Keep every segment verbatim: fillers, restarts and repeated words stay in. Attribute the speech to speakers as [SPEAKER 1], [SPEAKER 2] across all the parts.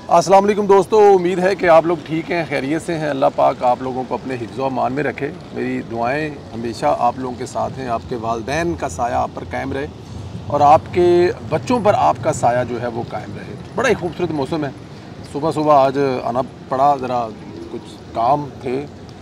[SPEAKER 1] अस्सलाम वालेकुम दोस्तों, उम्मीद है कि आप लोग ठीक हैं, खैरियत से हैं। अल्लाह पाक आप लोगों को अपने हिफ्ज़ व अमान में रखे। मेरी दुआएं हमेशा आप लोगों के साथ हैं। आपके वालिदैन का साया आप पर कायम रहे और आपके बच्चों पर आपका साया जो है वो कायम रहे। बड़ा ही खूबसूरत मौसम है। सुबह सुबह आज आना पड़ा, ज़रा कुछ काम थे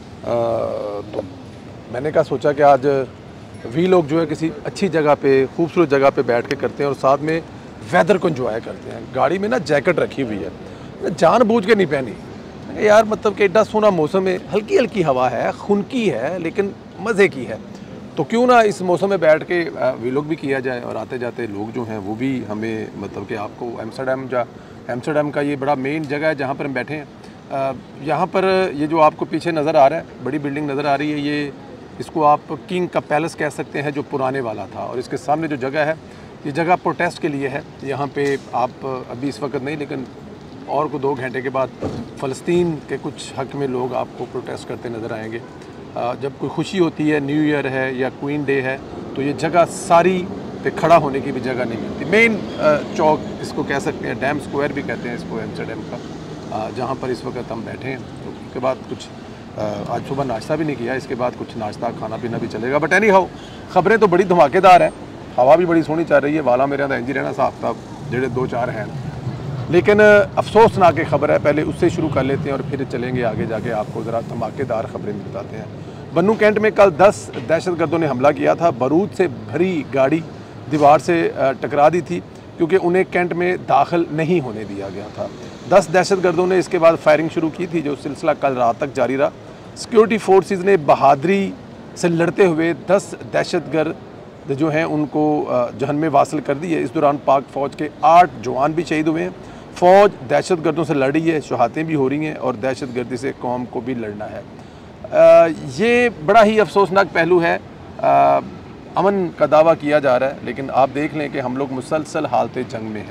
[SPEAKER 1] आ, तो मैंने कहा सोचा कि आज वी लोग जो है किसी अच्छी जगह पे, खूबसूरत जगह पे बैठ के करते हैं और साथ में वेदर को एंजॉय करते हैं। गाड़ी में ना जैकेट रखी हुई है, जानबूझ के नहीं पहनी यार, मतलब कि एडा सोना मौसम है, हल्की हल्की हवा है, खुनकी है लेकिन मज़े की है, तो क्यों ना इस मौसम में बैठ के वीलॉग भी किया जाए। और आते जाते लोग जो हैं वो भी हमें, मतलब कि आपको एम्स्टर्डम जा एम्स्टर्डम का ये बड़ा मेन जगह है जहाँ पर हम बैठे हैं। यहाँ पर ये जो आपको पीछे नज़र आ रहा है, बड़ी बिल्डिंग नज़र आ रही है, ये इसको आप किंग का पैलेस कह सकते हैं जो पुराने वाला था। और इसके सामने जो जगह है, ये जगह प्रोटेस्ट के लिए है। यहाँ पे आप अभी इस वक्त नहीं, लेकिन और को दो घंटे के बाद फ़लस्तीन के कुछ हक़ में लोग आपको प्रोटेस्ट करते नज़र आएंगे। जब कोई खुशी होती है, न्यू ईयर है या क्वीन डे है, तो ये जगह सारी पे खड़ा होने की भी जगह नहीं मिलती। मेन चौक इसको कह सकते हैं, डैम स्क्वायर भी कहते हैं इसको एम्स्टर्डम का, जहाँ पर इस वक्त हम बैठे हैं। तो उसके बाद कुछ आज सुबह नाश्ता भी नहीं किया, इसके बाद कुछ नाश्ता खाना पीना भी चलेगा। बट एनी हाउ, ख़बरें तो बड़ी धमाकेदार हैं, हवा भी बड़ी सोहनी चल रही है। वाला मेरे अंदर इंजी रहना साफ साफ जेड़े दो चार हैं, लेकिन अफसोसनाक खबर है, पहले उससे शुरू कर लेते हैं और फिर चलेंगे आगे जाके आपको ज़रा धमाकेदार खबरें बताते हैं। बन्नू कैंट में कल दस दहशतगर्दों ने हमला किया था। बारूद से भरी गाड़ी दीवार से टकरा दी थी क्योंकि उन्हें कैंट में दाखिल नहीं होने दिया गया था। दस दहशतगर्दों ने इसके बाद फायरिंग शुरू की थी, जो सिलसिला कल रात तक जारी रहा। सिक्योरिटी फोर्सेस ने बहादुरी से लड़ते हुए दस दहशतगर्द जो हैं उनको जहन में वासिल कर दी है। इस दौरान पाक फ़ौज के आठ जवान भी शहीद हुए हैं। फ़ौज दहशतगर्दों से लड़ रही है, शहादतें भी हो रही हैं और दहशतगर्दी से कौम को भी लड़ना है। आ, ये बड़ा ही अफसोसनाक पहलू है। आ, अमन का दावा किया जा रहा है, लेकिन आप देख लें कि हम लोग मुसलसल हालत जंग में हैं।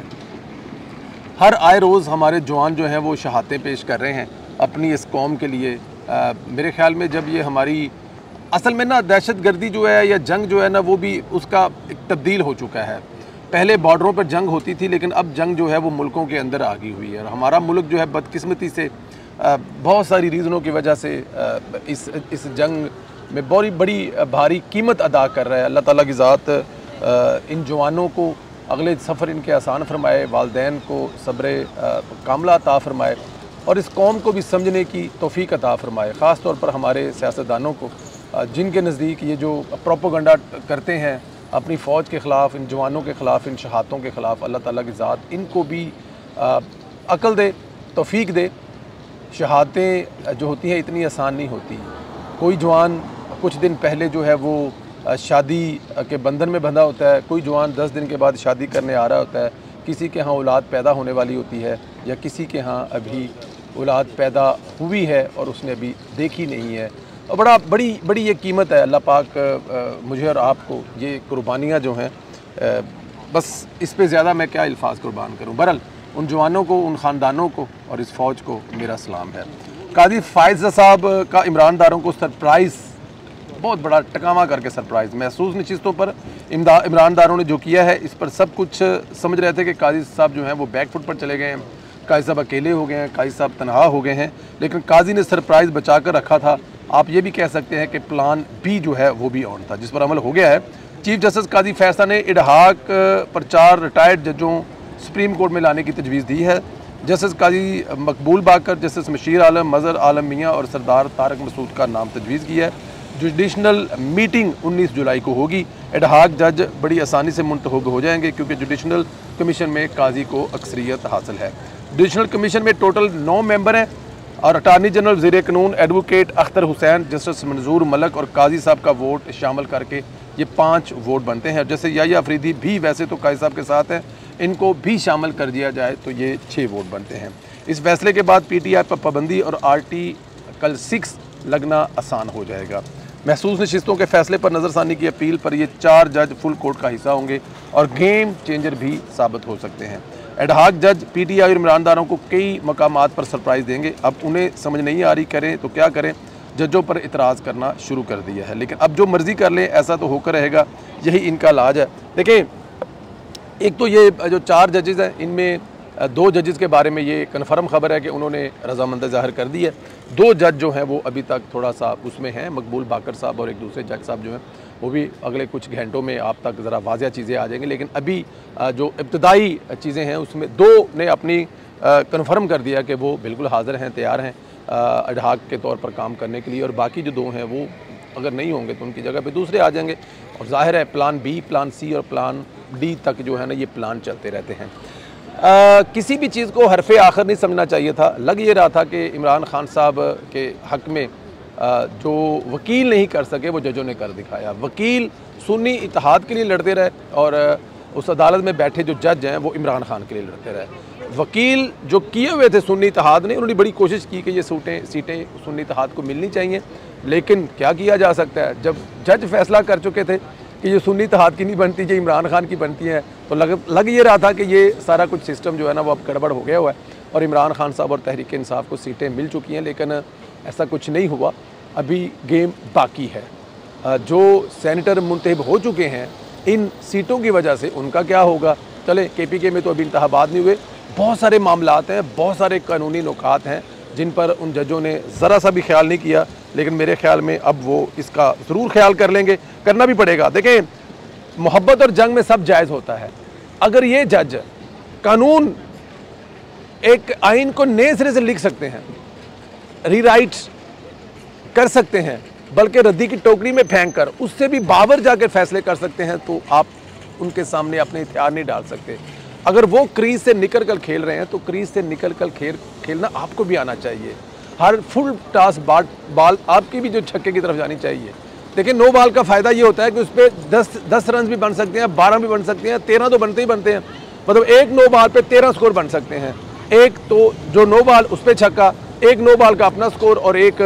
[SPEAKER 1] हर आए रोज़ हमारे जवान जो हैं वो शहादतें पेश कर रहे हैं अपनी इस कौम के लिए। आ, मेरे ख़्याल में जब ये हमारी असल में ना दहशतगर्दी जो है या जंग जो है ना, वो भी उसका एक तब्दील हो चुका है। पहले बॉर्डरों पर जंग होती थी, लेकिन अब जंग जो है वो मुल्कों के अंदर आ गई हुई है। और हमारा मुल्क जो है बदकिस्मती से बहुत सारी रीज़नों की वजह से इस इस जंग में बड़ी बड़ी भारी कीमत अदा कर रहा है। अल्लाह ताला की ज़ात इन जवानों को अगले सफ़र इनके आसान फरमाए, वालिदैन को सब्र कामला अता फरमाए और इस कौम को भी समझने की तौफीक अता फरमाए। ख़ास तौर पर हमारे सियासतदानों को, जिनके नज़दीक ये जो प्रोपोगंडा करते हैं अपनी फ़ौज के ख़िलाफ़, इन जवानों के ख़िलाफ़, इन शहादतों के ख़िलाफ़, अल्लाह ताला की ज़ात इनको भी अक़ल दे, तौफीक दे। शहादतें जो होती हैं इतनी आसान नहीं होती। कोई जवान कुछ दिन पहले जो है वो शादी के बंधन में बंधा होता है, कोई जवान दस दिन के बाद शादी करने आ रहा होता है, किसी के यहाँ औलाद पैदा होने वाली होती है या किसी के यहाँ अभी औलाद पैदा हुई है और उसने अभी देखी नहीं है। और बड़ा बड़ी बड़ी ये कीमत है। अल्लाह पाक आ, मुझे और आपको ये कुर्बानियाँ जो हैं, बस इस पे ज़्यादा मैं क्या अल्फाज कुर्बान करूँ। बहरहाल उन जवानों को, उन ख़ानदानों को और इस फ़ौज को मेरा सलाम है। काजी फ़ायज़ साहब का इमरानदारों को सरप्राइज़, बहुत बड़ा टकामा करके सरप्राइज़, महसूस नशिस्तों पर इमरानदारों ने जो किया है, इस पर सब कुछ समझ रहे थे कि काजी साहब जो हैं वो बैकफुट पर चले गए हैं, काजी साहब अकेले हो गए हैं, काजी साहब तनहा हो गए हैं, लेकिन काजी ने सरप्राइज़ बचा कर रखा था। आप ये भी कह सकते हैं कि प्लान बी जो है वो भी ऑन था, जिस पर अमल हो गया है। चीफ जस्टिस काजी फैसला ने इडहाक पर चार रिटायर्ड जजों सुप्रीम कोर्ट में लाने की तजवीज़ दी है। जस्टिस काजी मकबूल बाकर, जस्टिस मशीर आलम, मज़हर आलम मियाँ और सरदार तारक मसूद का नाम तजवीज़ किया है। जुडिशनल मीटिंग उन्नीस जुलाई को होगी। एडहाक जज बड़ी आसानी से मुंतखब हो जाएंगे क्योंकि जुडिशनल कमीशन में काजी को अक्सरियत हासिल है। जुडिशनल कमीशन में टोटल नौ मेंबर हैं और अटारनी जनरल वज़ीर कानून एडवोकेट अख्तर हुसैन, जस्टिस मंजूर मलक और काजी साहब का वोट शामिल करके ये पाँच वोट बनते हैं। जैसे याया अफरीदी भी वैसे तो काजी साहब के साथ हैं, इनको भी शामिल कर दिया जाए तो ये छः वोट बनते हैं। इस फैसले के बाद पी टी आई पर पाबंदी और आर टी कल सिक्स लगना आसान हो जाएगा। महसूस नशिस्तों के फैसले पर नज़रसानी की अपील पर ये चार जज फुल कोर्ट का हिस्सा होंगे और गेम चेंजर भी साबित हो सकते हैं। एडहाक जज पी टी आई और इमरानदारों को कई मकामात पर सरप्राइज़ देंगे। अब उन्हें समझ नहीं आ रही करें तो क्या करें, जजों पर इतराज़ करना शुरू कर दिया है। लेकिन अब जो मर्ज़ी कर लें ऐसा तो होकर रहेगा, यही इनका इलाज है। देखिए, एक तो ये जो चार जजेज़ हैं इनमें दो जजेस के बारे में ये कन्फर्म खबर है कि उन्होंने रजामंदी ज़ाहिर कर दी है। दो जज जो हैं वो अभी तक थोड़ा सा उसमें हैं, मकबूल बाकर साहब और एक दूसरे जज साहब जो हैं वो भी अगले कुछ घंटों में आप तक ज़रा वाज़िया चीज़ें आ जाएंगी। लेकिन अभी जो इब्तदाई चीज़ें हैं उसमें दो ने अपनी कन्फर्म कर दिया कि वो बिल्कुल हाज़िर हैं, तैयार हैं एडहॉक के तौर पर काम करने के लिए, और बाकी जो दो हैं वो अगर नहीं होंगे तो उनकी जगह पे दूसरे आ जाएंगे। और जाहिर है प्लान बी, प्लान सी और प्लान डी तक जो है ना ये प्लान चलते रहते हैं। आ, किसी भी चीज़ को हरफ़े आखिर नहीं समझना चाहिए था। लग ये रहा था कि इमरान खान साहब के हक़ में आ, जो वकील नहीं कर सके वो जजों ने कर दिखाया। वकील सुन्नी इत्तेहाद के लिए लड़ते रहे और उस अदालत में बैठे जो जज हैं वो इमरान खान के लिए लड़ते रहे। वकील जो किए हुए थे सुन्नी इत्तेहाद ने, उन्होंने बड़ी कोशिश की कि ये सूटें सीटें सुन्नी इत्तेहाद को मिलनी चाहिए, लेकिन क्या किया जा सकता है जब जज फैसला कर चुके थे कि ये सुन्नी इत्तेहाद की नहीं बनती, ये इमरान खान की बनती है, तो लग लग ये रहा था कि ये सारा कुछ सिस्टम जो है ना वो अब गड़बड़ हो गया हुआ है और इमरान खान साहब और तहरीक इंसाफ को सीटें मिल चुकी हैं। लेकिन ऐसा कुछ नहीं हुआ, अभी गेम बाकी है। जो सेनेटर मुंतखब हो चुके हैं इन सीटों की वजह से उनका क्या होगा। चले के पी के में तो अभी इंतखाबात नहीं हुए, बहुत सारे मामलात हैं, बहुत सारे कानूनी नुकात हैं जिन पर उन जजों ने ज़रा सा भी ख्याल नहीं किया, लेकिन मेरे ख्याल में अब वो इसका ज़रूर ख्याल कर लेंगे, करना भी पड़ेगा। देखें, मोहब्बत और जंग में सब जायज़ होता है। अगर ये जज कानून एक आइन को नए सिरे से लिख सकते हैं, रीराइट कर सकते हैं, बल्कि रद्दी की टोकरी में फेंक कर उससे भी बावर जाकर फैसले कर सकते हैं, तो आप उनके सामने अपने हथियार नहीं डाल सकते। अगर वो क्रीज से निकल कर खेल रहे हैं तो क्रीज से निकल कर खेल खेलना आपको भी आना चाहिए। हर फुल टॉस बाल बाल आपकी भी जो छक्के की तरफ जानी चाहिए। देखिए, नो बॉल का फ़ायदा ये होता है कि उस पर दस दस रन भी बन सकते हैं, बारह भी बन सकते हैं, तेरह तो बनते ही बनते हैं। मतलब एक नो बॉल पे तेरह स्कोर बन सकते हैं। एक तो जो नो बॉल उस पर छक्का, एक नो बॉल का अपना स्कोर और एक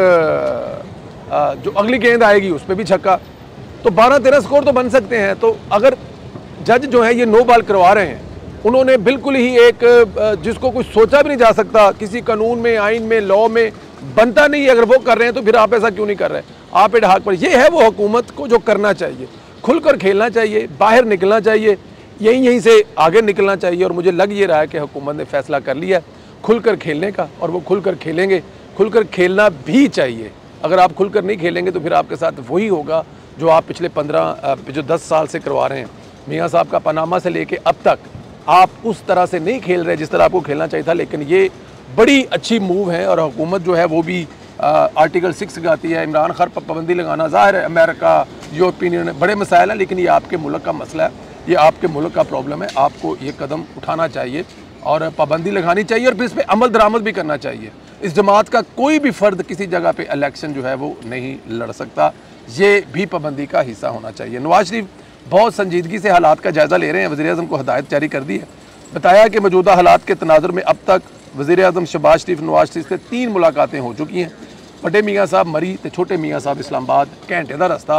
[SPEAKER 1] जो अगली गेंद आएगी उस पर भी छक्का, तो बारह तेरह स्कोर तो बन सकते हैं। तो अगर जज जो है ये नो बॉल करवा रहे हैं, उन्होंने बिल्कुल ही एक जिसको कुछ सोचा भी नहीं जा सकता, किसी कानून में, आइन में, लॉ में बनता नहीं है, अगर वो कर रहे हैं तो फिर आप ऐसा क्यों नहीं कर रहे हैं। आप एडहॉक पर, ये है वो हुकूमत को जो करना चाहिए, खुलकर खेलना चाहिए, बाहर निकलना चाहिए, यहीं यहीं से आगे निकलना चाहिए। और मुझे लग ये रहा है कि हुकूमत ने फैसला कर लिया खुलकर खेलने का, और वो खुलकर खेलेंगे। खुलकर खेलना भी चाहिए। अगर आप खुलकर नहीं खेलेंगे तो फिर आपके साथ वही होगा जो आप पिछले पंद्रह जो दस साल से करवा रहे हैं। मियाँ साहब का पनामा से लेके अब तक आप उस तरह से नहीं खेल रहे जिस तरह आपको खेलना चाहिए था। लेकिन ये बड़ी अच्छी मूव है और हुकूमत जो है वो भी आ, आर्टिकल सिक्स लगाती है। इमरान खान पर पाबंदी लगाना, ज़ाहिर है अमेरिका, यूरोपियन यूनियन, बड़े मसाइल हैं, लेकिन ये आपके मुल्क का मसला है, ये आपके मुल्क का प्रॉब्लम है। आपको ये कदम उठाना चाहिए और पाबंदी लगानी चाहिए और फिर इस पर अमल दरामद भी करना चाहिए। इस जमात का कोई भी फ़र्द किसी जगह पे इलेक्शन जो है वो नहीं लड़ सकता, ये भी पाबंदी का हिस्सा होना चाहिए। नवाज शरीफ बहुत संजीदगी से हालात का जायज़ा ले रहे हैं। वज़ीर-ए-आज़म को हदायत जारी कर दी है, बताया कि मौजूदा हालात के तनाजुर में अब तक वज़ीर-ए-आज़म शहबाज शरीफ नवाज शरीफ से तीन मुलाकातें हो चुकी हैं। बड़े मियाँ साहब मरी तो छोटे मियाँ साहब इस्लामाबाद, घंटे का रास्ता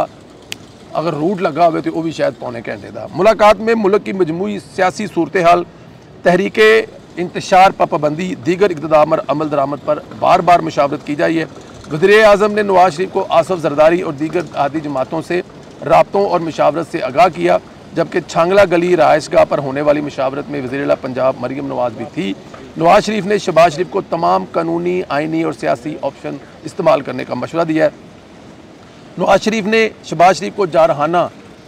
[SPEAKER 1] अगर रूट लगा हुए तो वो भी शायद पौने घंटे का। मुलाकात में मुल्क की मजमूई सियासी सूरत हाल, तहरीके इंतशार पर पाबंदी, दीगर इक़्तिदार अमल दरामद पर बार बार मुशावरत की जाइए। वज़ीर-ए-आज़म ने नवाज शरीफ को आसफ जरदारी और दीगर आदि जमातों से राब्तों और मुशावरत से आगाह किया, जबकि छांगला गली रहायशगाह पर होने वाली मुशावरत में वज़ीर-ए-आला पंजाब मरीम नवाज भी थी। नवाज शरीफ ने शहबाज शरीफ को तमाम कानूनी, आइनी और सियासी ऑप्शन इस्तेमाल करने का मशवरा दिया है। नवाज शरीफ ने शहबाज शरीफ को जारहाना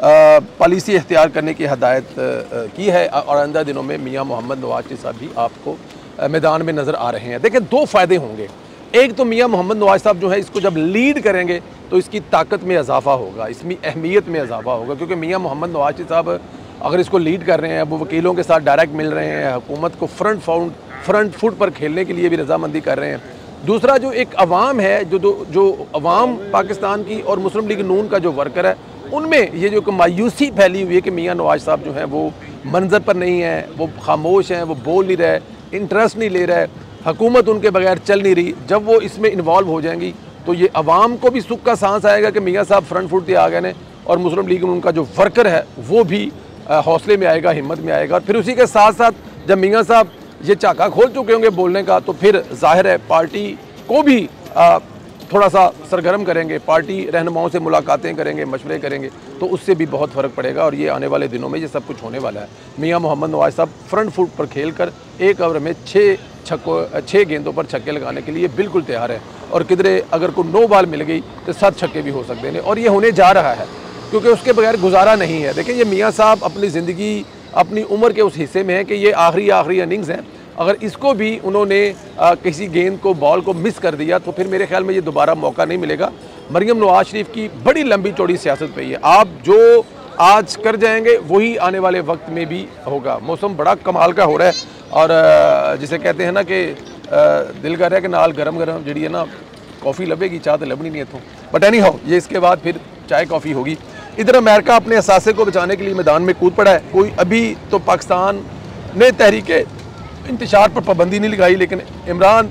[SPEAKER 1] पॉलिसी इख्तियार करने की हदायत की है और आइंदा दिनों में मियाँ मोहम्मद नवाज शरीफ साहब भी आपको मैदान में नज़र आ रहे हैं। देखिए, दो फ़ायदे होंगे। एक तो मियाँ मोहम्मद नवाज साहब जो है इसको जब लीड करेंगे तो इसकी ताकत में इजाफा होगा, इसमें अहमियत में इजाफा होगा, क्योंकि मियाँ मोहम्मद नवाज शरीफ साहब अगर इसको लीड कर रहे हैं, वो वकीलों के साथ डायरेक्ट मिल रहे हैं, हुकूमत को फ्रंट फाउंड फ्रंट फुट पर खेलने के लिए भी रजामंदी कर रहे हैं। दूसरा, जो एक अवाम है, जो जो जो अवाम पाकिस्तान की और मुस्लिम लीग नून का जो वर्कर है, उनमें ये जो मायूसी फैली हुई है कि मियाँ नवाज साहब जो हैं वो मंजर पर नहीं है, वो खामोश हैं, वो बोल नहीं रहे, इंटरेस्ट नहीं ले रहे, हुकूमत उनके बगैर चल नहीं रही। जब वो इसमें इन्वॉल्व हो जाएंगी तो ये अवाम को भी सुख का सांस आएगा कि मियाँ साहब फ्रंट फुट पे आ गए ने, और मुस्लिम लीग नून का जो वर्कर है वो भी हौसले में आएगा, हिम्मत में आएगा। और फिर उसी के साथ साथ जब मियाँ साहब ये चाका खोल चुके होंगे बोलने का, तो फिर जाहिर है पार्टी को भी आ, थोड़ा सा सरगर्म करेंगे, पार्टी रहनुमाओं से मुलाकातें करेंगे, मशवरे करेंगे, तो उससे भी बहुत फ़र्क पड़ेगा और ये आने वाले दिनों में ये सब कुछ होने वाला है। मियां मोहम्मद नवाज साहब फ्रंट फुट पर खेल कर एक ओवर में छः छक्कों छः गेंदों पर छक्के लगाने के लिए बिल्कुल तैयार है और किधरे अगर कोई नो बॉल मिल गई तो सात छक्के भी हो सकते हैं और ये होने जा रहा है, क्योंकि उसके बगैर गुजारा नहीं है। देखिए, ये मियाँ साहब अपनी ज़िंदगी अपनी उम्र के उस हिस्से में है कि ये आखिरी आखिरी इनिंग्स हैं, अगर इसको भी उन्होंने आ, किसी गेंद को बॉल को मिस कर दिया तो फिर मेरे ख्याल में ये दोबारा मौका नहीं मिलेगा। मरियम नवाज शरीफ की बड़ी लंबी चौड़ी सियासत पे है, आप जो आज कर जाएंगे वही आने वाले वक्त में भी होगा। मौसम बड़ा कमाल का हो रहा है और जिसे कहते हैं ना कि दिल कर रहा है कि नाल गरम गरम जी है ना कॉफ़ी लभेगी, चाह तो लभनी नहीं इतों, बट एनी हाउ ये इसके बाद फिर चाय कॉफ़ी होगी। इधर अमेरिका अपने असासे को बचाने के लिए मैदान में कूद पड़ा है। कोई अभी तो पाकिस्तान ने तहरीके इंतशार पर पाबंदी नहीं लगाई, लेकिन इमरान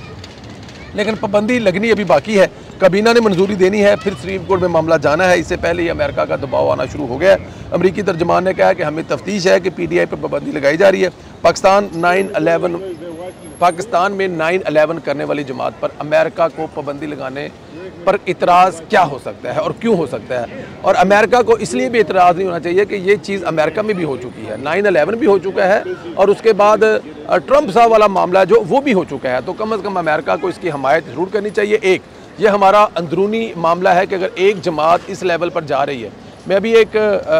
[SPEAKER 1] लेकिन पाबंदी लगनी अभी बाकी है। काबीना ने मंजूरी देनी है, फिर सुप्रीम कोर्ट में मामला जाना है। इससे पहले ही अमेरिका का दबाव आना शुरू हो गया है। अमरीकी तर्जमान ने कहा कि हमें तफ्तीश है कि पी टी आई पर पाबंदी लगाई जा रही है। पाकिस्तान नाइन अलेवन पाकिस्तान में नाइन अलेवन करने वाली जमात पर अमेरिका को पाबंदी लगाने पर इतराज़ क्या हो सकता है और क्यों हो सकता है, और अमेरिका को इसलिए भी इतराज़ नहीं होना चाहिए कि ये चीज़ अमेरिका में भी हो चुकी है, नाइन अलेवन भी हो चुका है और उसके बाद ट्रंप साहब वाला मामला जो वो भी हो चुका है। तो कम अज़ कम अमेरिका को इसकी हमायत ज़रूर करनी चाहिए। एक ये हमारा अंदरूनी मामला है कि अगर एक जमात इस लेवल पर जा रही है, मैं अभी एक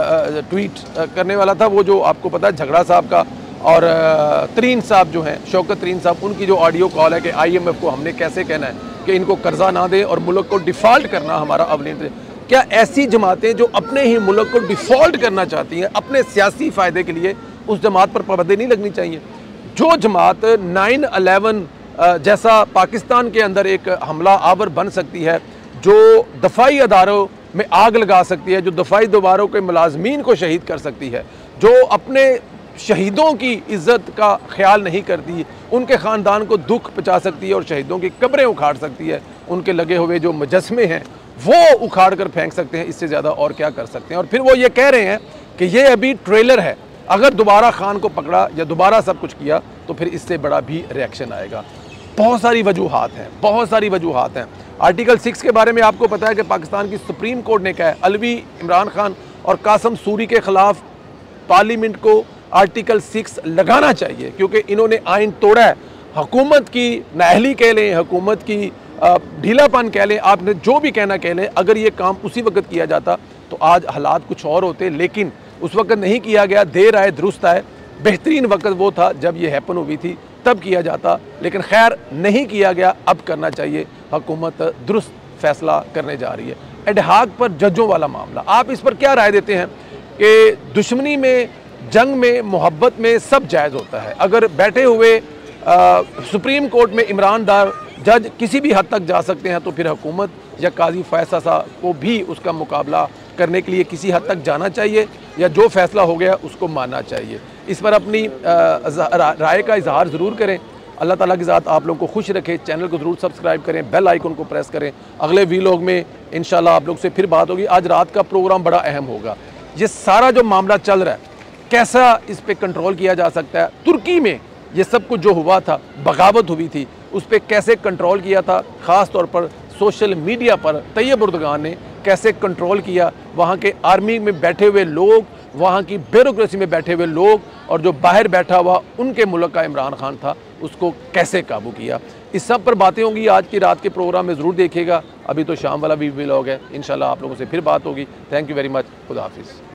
[SPEAKER 1] ट्वीट करने वाला था, वो जो आपको पता है झगड़ा साहब का और तरीन साहब जो हैं, शौकत तरीन साहब, उनकी जो ऑडियो कॉल है कि आई एम एफ को हमने कैसे कहना है कि इनको कर्जा ना दें और मुल्क को डिफ़ॉल्ट करना हमारा अवलिन। क्या ऐसी जमातें जो अपने ही मुल्क को डिफ़ॉल्ट करना चाहती हैं अपने सियासी फ़ायदे के लिए, उस जमात पर पाबंदी नहीं लगनी चाहिए? जो जमात नाइन अलेवन जैसा पाकिस्तान के अंदर एक हमला आवर बन सकती है, जो दफाई अदारों में आग लगा सकती है, जो दफाई दोबारों के मुलाजमीन को शहीद कर सकती है, जो अपने शहीदों की इज़्ज़त का ख्याल नहीं करती, उनके ख़ानदान को दुख पहुँचा सकती है और शहीदों की कब्रें उखाड़ सकती है, उनके लगे हुए जो मुजस्मे हैं वो उखाड़ कर फेंक सकते हैं, इससे ज़्यादा और क्या कर सकते हैं। और फिर वो ये कह रहे हैं कि ये अभी ट्रेलर है, अगर दोबारा खान को पकड़ा या दोबारा सब कुछ किया तो फिर इससे बड़ा भी रिएक्शन आएगा। बहुत सारी वजूहात हैं, बहुत सारी वजूहात हैं। आर्टिकल सिक्स के बारे में आपको पता है कि पाकिस्तान की सुप्रीम कोर्ट ने कहा है अलवी, इमरान खान और कासम सूरी के ख़िलाफ़ पार्लियामेंट को आर्टिकल सिक्स लगाना चाहिए, क्योंकि इन्होंने आइन तोड़ा है। हुकूमत की नाअहली कह लें, हुकूमत की ढीलापन कह लें, आपने जो भी कहना कह लें, अगर ये काम उसी वक्त किया जाता तो आज हालात कुछ और होते, लेकिन उस वक्त नहीं किया गया। देर आए दुरुस्त आए, बेहतरीन वक्त वो था जब ये हैपन हुई थी, तब किया जाता, लेकिन खैर नहीं किया गया, अब करना चाहिए। हुकूमत दुरुस्त फैसला करने जा रही है। एडहाक पर जजों वाला मामला, आप इस पर क्या राय देते हैं कि दुश्मनी में, जंग में, मोहब्बत में सब जायज़ होता है? अगर बैठे हुए आ, सुप्रीम कोर्ट में ईमानदार जज किसी भी हद तक जा सकते हैं, तो फिर हुकूमत या काजी फैसला साहब को भी उसका मुकाबला करने के लिए किसी हद तक जाना चाहिए या जो फैसला हो गया उसको मानना चाहिए? इस पर अपनी राय का इजहार ज़रूर करें। अल्लाह ताला की ज़ात आप लोगों को खुश रखे। चैनल को ज़रूर सब्सक्राइब करें, बेल आइकन को प्रेस करें। अगले वीलॉग में इंशाल्लाह आप लोग से फिर बात होगी। आज रात का प्रोग्राम बड़ा अहम होगा। ये सारा जो मामला चल रहा है, कैसा इस पर कंट्रोल किया जा सकता है? तुर्की में ये सब कुछ जो हुआ था, बगावत हुई थी, उस पर कैसे कंट्रोल किया था? ख़ास तौर पर सोशल मीडिया पर तैयब उर्दगान ने कैसे कंट्रोल किया? वहाँ के आर्मी में बैठे हुए लोग, वहाँ की ब्यूरोक्रेसी में बैठे हुए लोग, और जो बाहर बैठा हुआ उनके मुल्क का इमरान खान था, उसको कैसे काबू किया? इस सब पर बातें होंगी आज की रात के प्रोग्राम में, ज़रूर देखिएगा। अभी तो शाम वाला भी व्लॉग है, इंशाल्लाह आप लोगों से फिर बात होगी। Thank you very much. खुदा हाफिज़।